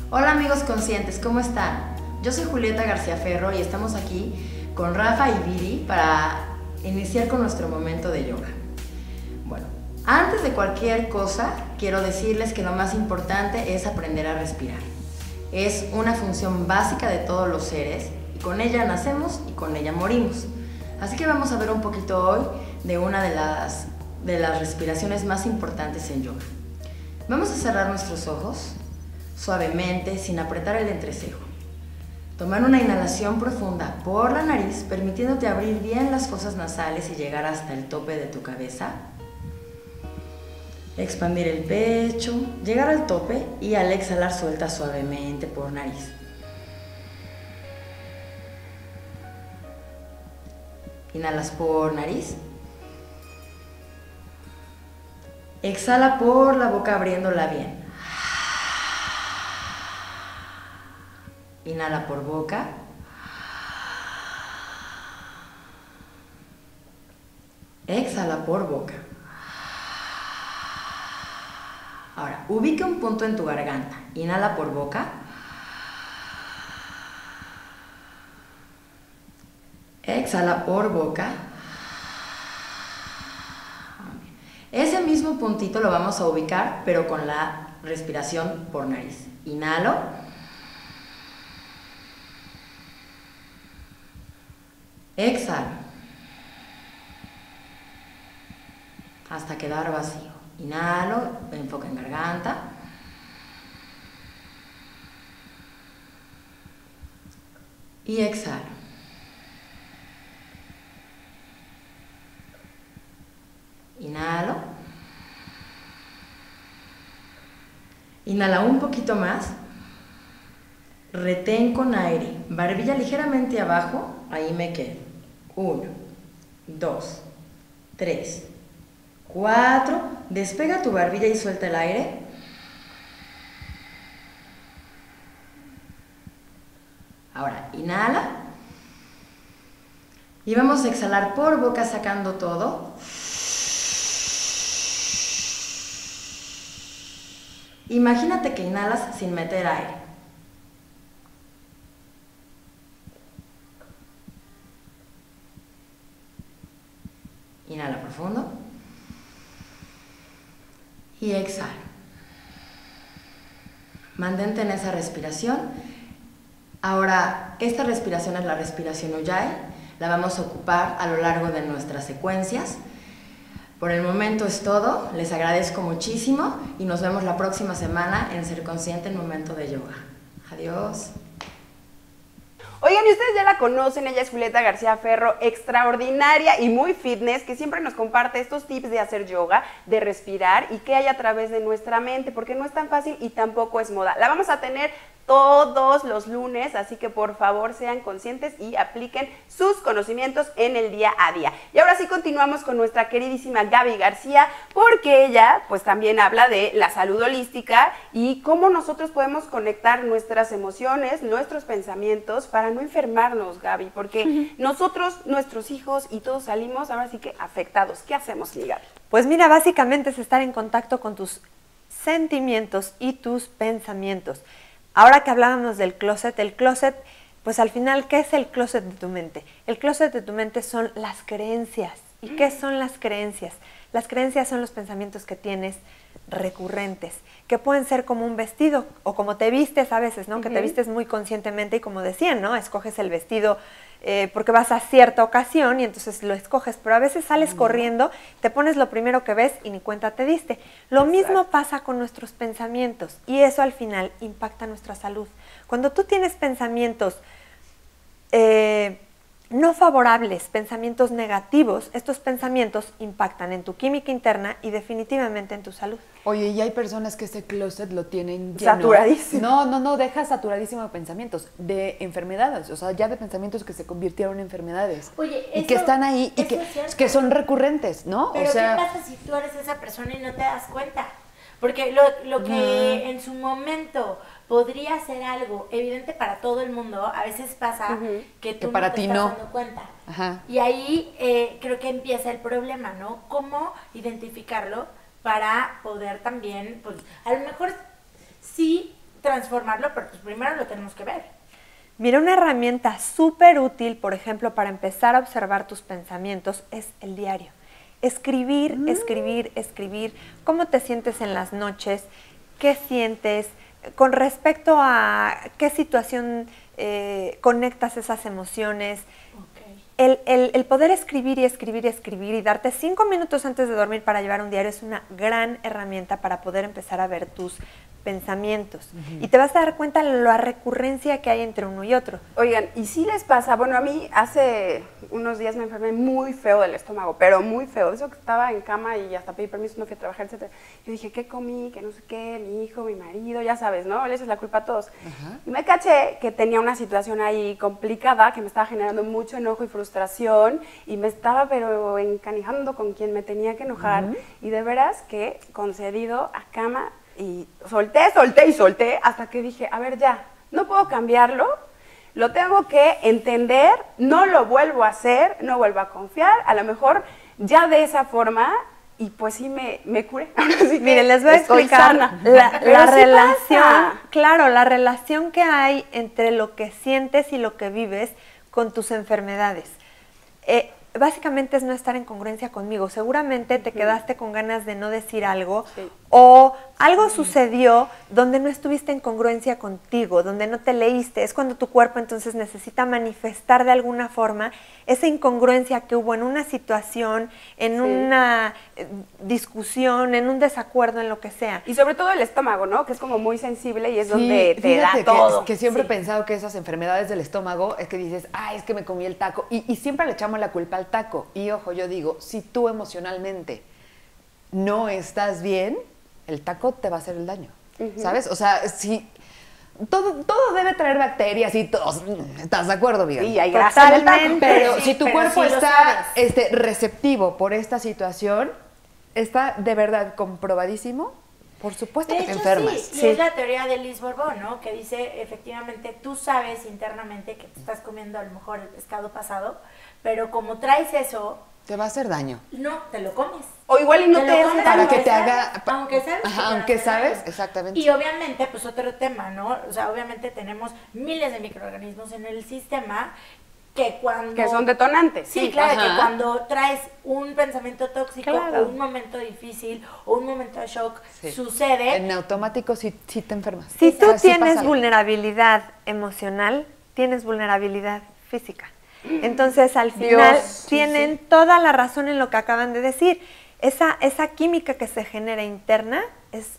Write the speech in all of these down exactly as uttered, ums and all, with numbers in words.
Hola amigos conscientes, ¿cómo están? Yo soy Julieta García Ferro y estamos aquí con Rafa y Viri para iniciar con nuestro momento de yoga. Bueno, antes de cualquier cosa, quiero decirles que lo más importante es aprender a respirar. Es una función básica de todos los seres y con ella nacemos y con ella morimos. Así que vamos a ver un poquito hoy de una de las, de las respiraciones más importantes en yoga. Vamos a cerrar nuestros ojos suavemente, sin apretar el entrecejo. Tomar una inhalación profunda por la nariz, permitiéndote abrir bien las fosas nasales y llegar hasta el tope de tu cabeza. Expandir el pecho, llegar al tope y al exhalar suelta suavemente por nariz. Inhalas por nariz. Exhala por la boca abriéndola bien. Inhala por boca. Exhala por boca. Ahora, ubica un punto en tu garganta. Inhala por boca. Exhala por boca. Ese mismo puntito lo vamos a ubicar, pero con la respiración por nariz. Inhalo. Exhalo. Hasta quedar vacío. Inhalo, enfoque en garganta. Y exhalo. Inhalo. Inhala un poquito más. Retén con aire. Barbilla ligeramente abajo. Ahí me quedo. Uno, dos, tres, cuatro. Despega tu barbilla y suelta el aire. Ahora, inhala. Y vamos a exhalar por boca sacando todo. Imagínate que inhalas sin meter aire. Inhala profundo. Y exhala. Mantente en esa respiración. Ahora, esta respiración es la respiración Ujjayi. La vamos a ocupar a lo largo de nuestras secuencias. Por el momento es todo. Les agradezco muchísimo y nos vemos la próxima semana en Ser Consciente en Momento de Yoga. Adiós. Oigan, y ustedes ya la conocen, ella es Julieta García Ferro, extraordinaria y muy fitness, que siempre nos comparte estos tips de hacer yoga, de respirar y qué hay a través de nuestra mente, porque no es tan fácil y tampoco es moda. La vamos a tener todos los lunes, así que por favor sean conscientes y apliquen sus conocimientos en el día a día. Y ahora sí continuamos con nuestra queridísima Gaby García, porque ella pues también habla de la salud holística y cómo nosotros podemos conectar nuestras emociones, nuestros pensamientos para no enfermarnos, Gaby, porque uh-huh. nosotros, nuestros hijos y todos salimos ahora sí que afectados. ¿Qué hacemos, mi Gaby? Pues mira, básicamente es estar en contacto con tus sentimientos y tus pensamientos. Ahora que hablábamos del closet, el closet, pues al final, ¿qué es el closet de tu mente? El closet de tu mente son las creencias. ¿Y qué son las creencias? Las creencias son los pensamientos que tienes recurrentes, que pueden ser como un vestido o como te vistes a veces, ¿no? Uh-huh. Que te vistes muy conscientemente y como decían, ¿no? Escoges el vestido eh, porque vas a cierta ocasión y entonces lo escoges, pero a veces sales uh-huh. corriendo, te pones lo primero que ves y ni cuenta te diste. Lo Exacto. mismo pasa con nuestros pensamientos y eso al final impacta nuestra salud. Cuando tú tienes pensamientos eh, no favorables, pensamientos negativos, estos pensamientos impactan en tu química interna y definitivamente en tu salud. Oye, y hay personas que ese closet lo tienen lleno. Saturadísimo. No, no, no, deja saturadísimo de pensamientos, de enfermedades, o sea, ya de pensamientos que se convirtieron en enfermedades. Oye, y eso, que están ahí y que, que son recurrentes, ¿no? Pero o sea, ¿qué pasa si tú eres esa persona y no te das cuenta? Porque lo, lo que uh-huh. en su momento podría ser algo evidente para todo el mundo, a veces pasa uh-huh. que tú que para no te ti estás no. dando cuenta. Ajá. Y ahí eh, creo que empieza el problema, ¿no? ¿Cómo identificarlo para poder también, pues, a lo mejor sí transformarlo, pero pues primero lo tenemos que ver. Mira, una herramienta súper útil, por ejemplo, para empezar a observar tus pensamientos es el diario. Escribir, mm. escribir, escribir. ¿Cómo te sientes en las noches? ¿Qué sientes? Con respecto a qué situación eh, conectas esas emociones. Okay. El, el, el poder escribir y escribir y escribir y darte cinco minutos antes de dormir para llevar un diario es una gran herramienta para poder empezar a ver tus pensamientos. Uh-huh. Y te vas a dar cuenta de la recurrencia que hay entre uno y otro. Oigan, ¿y si les pasa? Bueno, a mí hace unos días me enfermé muy feo del estómago, pero muy feo. Eso que estaba en cama y hasta pedí permiso, no fui a trabajar, etcétera. Yo dije, ¿qué comí? Que no sé qué, mi hijo, mi marido, ya sabes, ¿no? Le echas la culpa a todos. Uh-huh. Y me caché que tenía una situación ahí complicada, que me estaba generando mucho enojo y frustración, y me estaba pero encanijando con quien me tenía que enojar. Uh-huh. Y de veras que concedido a cama, y solté, solté y solté hasta que dije, a ver ya, no puedo cambiarlo, lo tengo que entender, no lo vuelvo a hacer, no vuelvo a confiar, a lo mejor ya de esa forma, y pues sí me, me curé. Sí, miren, les voy a explicar sana. la, la sí relación, pasa. Claro, la relación que hay entre lo que sientes y lo que vives con tus enfermedades. Eh, Básicamente es no estar en congruencia conmigo. Seguramente te quedaste con ganas de no decir algo, sí. o algo sucedió donde no estuviste en congruencia contigo, donde no te leíste. Es cuando tu cuerpo entonces necesita manifestar de alguna forma esa incongruencia que hubo en una situación, en sí. una eh, discusión, en un desacuerdo, en lo que sea. Y sobre todo el estómago, ¿no? Que es como muy sensible y es sí, donde te da que, todo. Que siempre sí. he pensado que esas enfermedades del estómago es que dices, ay, es que me comí el taco. Y, y siempre le echamos la culpa al taco. Y ojo, yo digo, si tú emocionalmente no estás bien, el taco te va a hacer el daño, uh-huh. ¿sabes? O sea, si todo, todo debe traer bacterias y todo, ¿estás de acuerdo, Miguel? Sí, hay grasa en el taco. Pero sí, si tu pero cuerpo sí está este, receptivo por esta situación, está de verdad comprobadísimo, por supuesto de que te hecho, enfermas. Sí, y sí. es la teoría de Liz Borbón, ¿no? Que dice, efectivamente, tú sabes internamente que te estás comiendo a lo mejor el pescado pasado, pero como traes eso... Te va a hacer daño. No, te lo comes. O igual y no te, te hace para que te sabes, haga... Aunque sabes. Ajá, aunque sabes, exactamente. Y obviamente, pues otro tema, ¿no? O sea, obviamente tenemos miles de microorganismos en el sistema que cuando... Que son detonantes. Sí, sí. claro, Ajá. que cuando traes un pensamiento tóxico Claro. o un momento difícil o un momento de shock, Sí. sucede... En automático sí, sí te enfermas. Si tú O sea, sí tienes pasa algo. vulnerabilidad emocional, tienes vulnerabilidad física. Entonces, al final, Dios, tienen sí, sí. toda la razón en lo que acaban de decir. Esa, esa química que se genera interna es,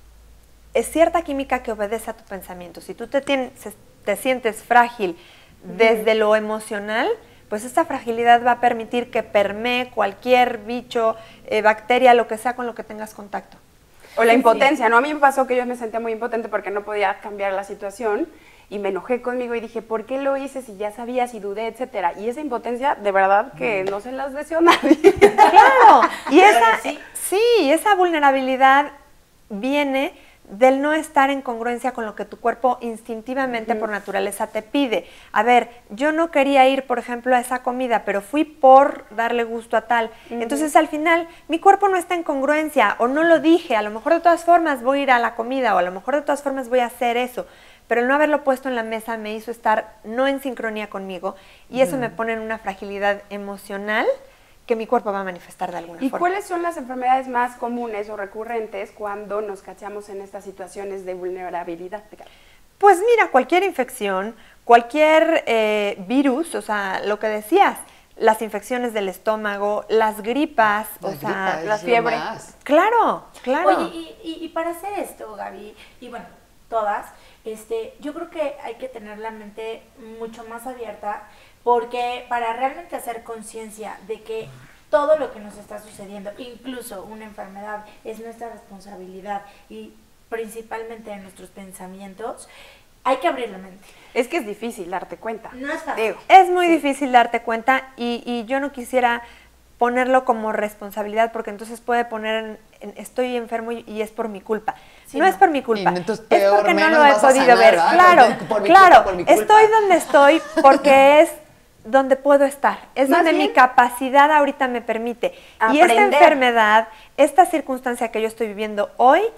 es cierta química que obedece a tu pensamiento. Si tú te, tienes, te sientes frágil desde lo emocional, pues esta fragilidad va a permitir que permee cualquier bicho, eh, bacteria, lo que sea con lo que tengas contacto. O la impotencia, ¿no? A mí me pasó que yo me sentía muy impotente porque no podía cambiar la situación y me enojé conmigo y dije, ¿por qué lo hice si ya sabía, si dudé, etcétera? Y esa impotencia, de verdad que no se las deseo a nadie. Claro, y esa, sí. sí, esa vulnerabilidad viene del no estar en congruencia con lo que tu cuerpo instintivamente uh-huh. por naturaleza te pide. A ver, yo no quería ir, por ejemplo, a esa comida, pero fui por darle gusto a tal. Uh-huh. Entonces, al final, mi cuerpo no está en congruencia o no lo dije. A lo mejor de todas formas voy a ir a la comida o a lo mejor de todas formas voy a hacer eso. Pero el no haberlo puesto en la mesa me hizo estar no en sincronía conmigo y eso uh-huh. me pone en una fragilidad emocional que mi cuerpo va a manifestar de alguna ¿Y forma. cuáles son las enfermedades más comunes o recurrentes cuando nos cachamos en estas situaciones de vulnerabilidad? Pues mira, cualquier infección, cualquier eh, virus, o sea, lo que decías, las infecciones del estómago, las gripas, Las o sea, gripas, la es fiebre. lo más. Claro, claro. Oye, y, y, y para hacer esto, Gaby, y bueno, todas, este, yo creo que hay que tener la mente mucho más abierta, porque para realmente hacer conciencia de que todo lo que nos está sucediendo, incluso una enfermedad, es nuestra responsabilidad y principalmente de nuestros pensamientos, hay que abrir la mente. Es que es difícil darte cuenta. No es fácil. Digo, Es muy Sí. difícil darte cuenta y, y yo no quisiera ponerlo como responsabilidad porque entonces puede poner en, en estoy enfermo y, y es por mi culpa. Sí, no, no. es por mi culpa, Y entonces es peor, porque no menos lo he vas a podido sanar, ver. ¿verdad? Claro, Por mi claro, culpa, por mi culpa. estoy donde estoy porque es donde puedo estar, es Más donde bien, mi capacidad ahorita me permite. Y esta aprender. enfermedad, esta circunstancia que yo estoy viviendo hoy,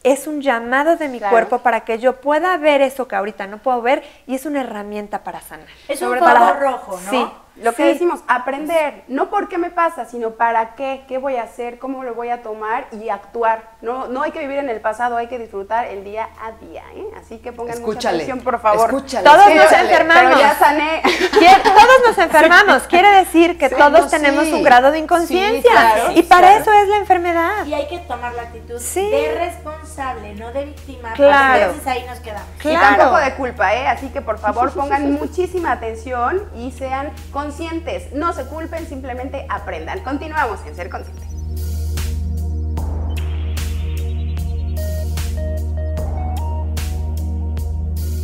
es un llamado de mi Claro. cuerpo para que yo pueda ver eso que ahorita no puedo ver y es una herramienta para sanar. Es un Sobre foco todo- rojo, ¿no? Sí. Lo que Sí. decimos, aprender, no por qué me pasa, sino para qué, qué voy a hacer, cómo lo voy a tomar y actuar. No, no hay que vivir en el pasado, hay que disfrutar el día a día, ¿eh? Así que pongan mucha Escúchale. atención, por favor. Escúchale. Todos Sí, nos órale, enfermamos. Pero ya sané. Quiere- todos nos enfermamos, quiere decir que Sí, todos no, tenemos sí. un grado de inconsciencia. Sí, claro, y para claro. eso es la enfermedad. Y hay que tomar la actitud Sí. de responsable, no de víctima. Claro. Entonces ahí nos quedamos. Y Claro. tampoco de culpa, ¿eh? Así que por favor pongan muchísima atención y sean conscientes. No se culpen, simplemente aprendan. Continuamos en Ser Consciente.